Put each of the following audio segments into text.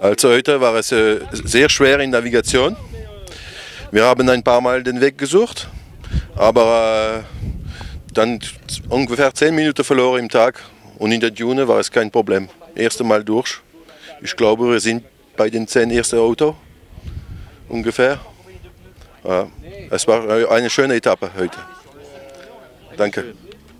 Also heute war es sehr schwer in Navigation. Wir haben ein paar Mal den Weg gesucht, aber dann ungefähr 10 Minuten verloren im Tag und in der Dune war es kein Problem. Erste Mal durch. Ich glaube, wir sind bei den 10 ersten Autos ungefähr. Ja, es war eine schöne Etappe heute. Danke.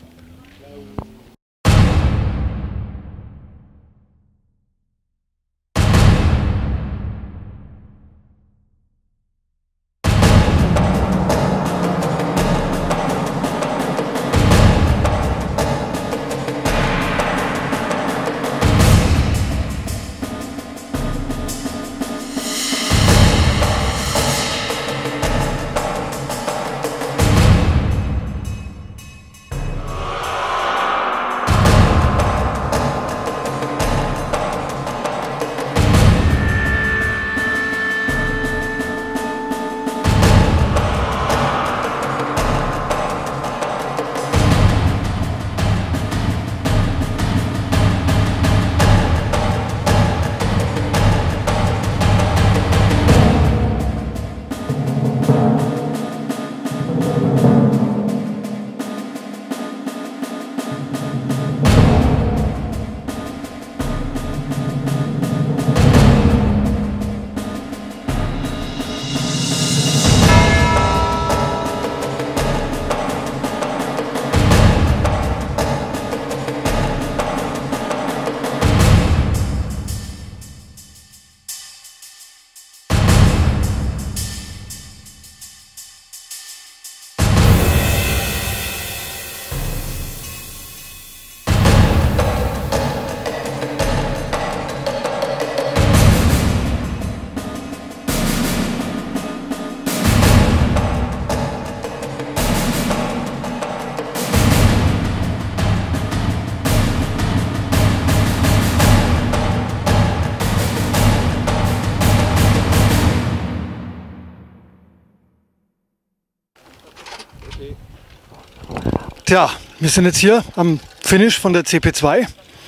Tja, wir sind jetzt hier am Finish von der CP2.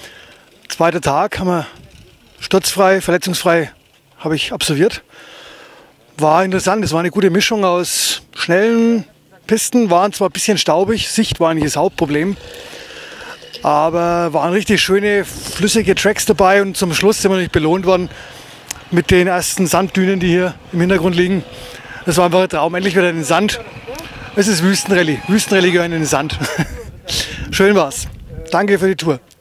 Zweiter Tag haben wir sturzfrei, verletzungsfrei habe ich absolviert. War interessant, es war eine gute Mischung aus schnellen Pisten, waren zwar ein bisschen staubig, Sicht war eigentlich das Hauptproblem, aber waren richtig schöne, flüssige Tracks dabei und zum Schluss sind wir nicht belohnt worden mit den ersten Sanddünen, die hier im Hintergrund liegen. Das war einfach ein Traum, endlich wieder in den Sand. Es ist Wüstenrallye. Wüstenrallye gehören in den Sand. Schön war's. Danke für die Tour.